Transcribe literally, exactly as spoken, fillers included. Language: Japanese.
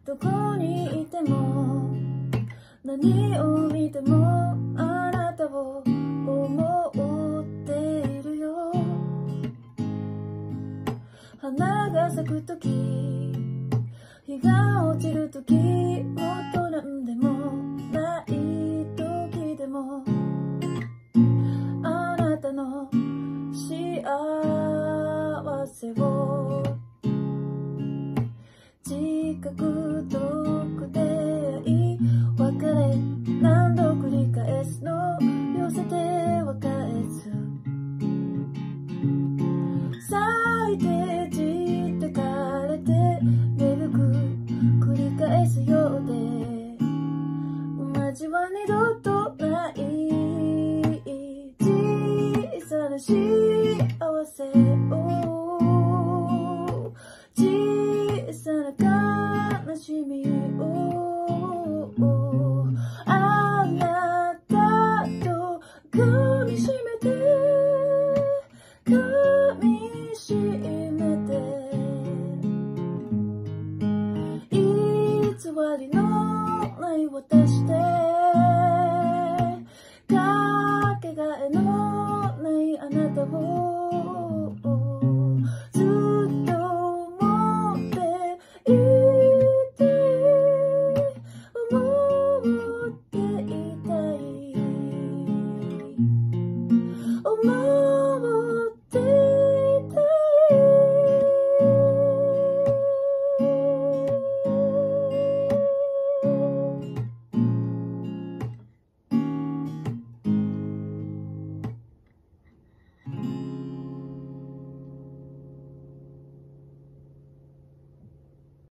どこにいても何を見てもあなたを思っているよ。花が咲くとき、日が落ちるとき、もっとなんでもないときでもあなたの幸せを近く遠く出会い別れ何度繰り返すの寄せては返す咲いて散って枯れて芽吹く繰り返すようで同じは二度とない小さな幸せを小さな悲しみ